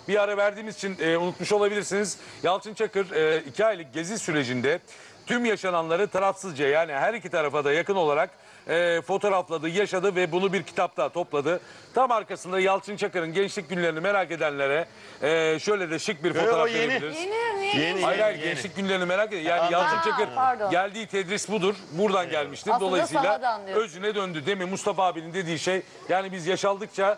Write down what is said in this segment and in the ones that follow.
bir ara verdiğimiz için unutmuş olabilirsiniz. Yalçın Çakır 2 aylık gezi sürecinde tüm yaşananları tarafsızca, yani her iki tarafa da yakın olarak fotoğrafladı, yaşadı ve bunu bir kitapta topladı. Tam arkasında Yalçın Çakır'ın gençlik günlerini merak edenlere şöyle de şık bir fotoğraf yeni. verebiliriz. Yeni. Hayır, gençlik günlerini merak ediyor. Yani Yalçın Çakır pardon. geldiği tedris budur. Buradan gelmiştir. Aslında Dolayısıyla sahadan diyorsun. özüne döndü. Demin Mustafa abinin dediği şey, yani biz yaşaldıkça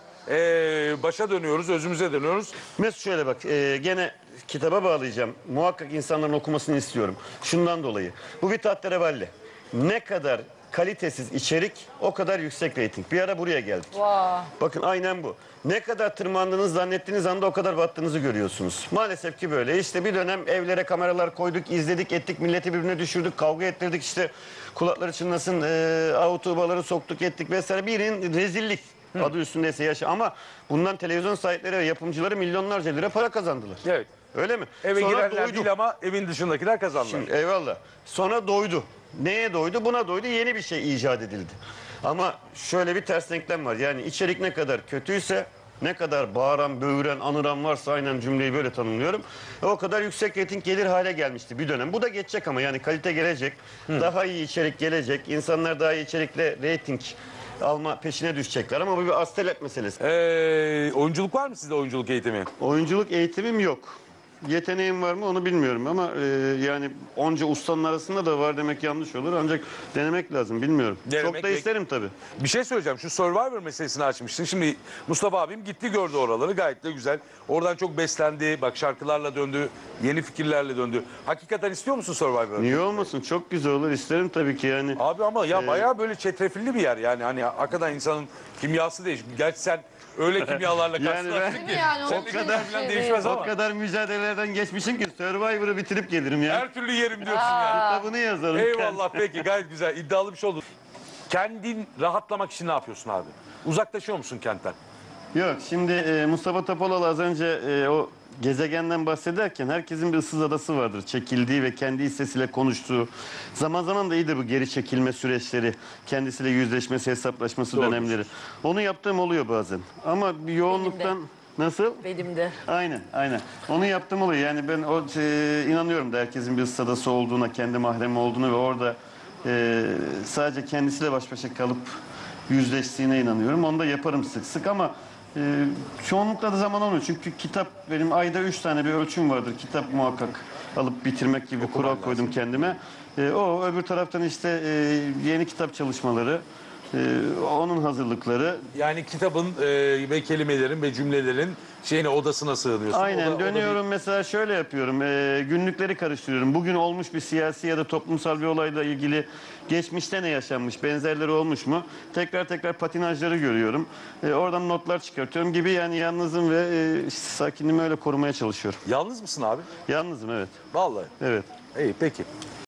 başa dönüyoruz, özümüze dönüyoruz. Mesut şöyle bak, gene kitaba bağlayacağım. Muhakkak insanların okumasını istiyorum. Şundan dolayı. Bu bir tahterevalli. Ne kadar kalitesiz içerik, o kadar yüksek reyting. Bir ara buraya geldik. Vay. Bakın aynen bu. Ne kadar tırmandığınız zannettiğiniz anda o kadar battığınızı görüyorsunuz. Maalesef ki böyle. İşte bir dönem evlere kameralar koyduk, izledik, ettik, milleti birbirine düşürdük, kavga ettirdik, işte kulakları çınlasın, tuğbaları soktuk, ettik vesaire. Birinin rezillik. Adı üstündeyse yaşa. Ama bundan televizyon sahipleri ve yapımcıları milyonlarca lira para kazandılar. Evet. Öyle mi? Eve Sonra girerler doydu. değil ama evin dışındakiler kazandılar. Şimdi, eyvallah. Sonra doydu. Neye doydu? Buna doydu. Yeni bir şey icat edildi. Ama şöyle bir ters denklem var. Yani içerik ne kadar kötüyse, ne kadar bağıran, böğüren, anıran varsa, aynen cümleyi böyle tanımlıyorum, o kadar yüksek reyting gelir hale gelmişti bir dönem. Bu da geçecek ama, yani kalite gelecek. Daha iyi içerik gelecek. İnsanlar daha iyi içerikle reyting alma peşine düşecekler ama bu bir astelet meselesi. Oyunculuk var mı sizde, oyunculuk eğitimi? Oyunculuk eğitimim yok. Yeteneğim var mı onu bilmiyorum ama yani onca ustanın arasında da var demek yanlış olur. Ancak denemek lazım, bilmiyorum. Denemek, Çok da isterim tabii. Bir şey söyleyeceğim. Şu Survivor meselesini açmıştın. Şimdi Mustafa abim gitti, gördü oraları. Gayet de güzel. Oradan çok beslendi. Bak, şarkılarla döndü. Yeni fikirlerle döndü. Hakikaten istiyor musun Survivor'ı? Niye olmasın? Çok güzel olur. İsterim tabii ki yani. Abi ama ya bayağı böyle çetrefilli bir yer. Yani hani hakikaten insanın kimyası değişik. Gerçi sen öyle kimyalarla Yani karşılaştın Değil ki. mi yani? Sen O de kadar falan şey değişmez değil. ama. O kadar mücadelelerden geçmişim ki Survivor'ı bitirip gelirim ya. Her türlü yerim diyorsun yani. Kitabını yazarım. Eyvallah, peki, gayet güzel. İddialı bir şey oldu. Kendin rahatlamak için ne yapıyorsun abi? Uzaklaşıyor musun kentten? Yok, şimdi Mustafa Topaloğlu az önce o gezegenden bahsederken herkesin bir ıssız adası vardır. Çekildiği ve kendi hissesiyle konuştuğu. Zaman zaman da iyidir bu geri çekilme süreçleri. Kendisiyle yüzleşmesi, hesaplaşması Doğrudur. dönemleri. Onu yaptığım oluyor bazen. Ama bir yoğunluktan... Nasıl? Benim de. Aynen. Onu yaptım oluyor. Yani ben inanıyorum da herkesin bir ıssız adası olduğuna, kendi mahremi olduğuna ve orada sadece kendisiyle baş başa kalıp yüzleştiğine inanıyorum. Onu da yaparım sık sık ama çoğunlukla da zaman olmuyor. Çünkü kitap, benim ayda 3 tane bir ölçüm vardır. Kitap muhakkak alıp bitirmek gibi bir kural koydum kendime. O öbür taraftan işte yeni kitap çalışmaları, onun hazırlıkları. Yani kitabın ve kelimelerin ve cümlelerin odasına sığınıyorsun. Aynen, O da dönüyorum mesela şöyle yapıyorum, günlükleri karıştırıyorum. Bugün olmuş bir siyasi ya da toplumsal bir olayla ilgili geçmişte ne yaşanmış, benzerleri olmuş mu? Tekrar patinajları görüyorum. Oradan notlar çıkartıyorum gibi, yani yalnızım ve sakinliğimi öyle korumaya çalışıyorum. Yalnız mısın abi? Yalnızım, evet. Vallahi. Evet. İyi, peki.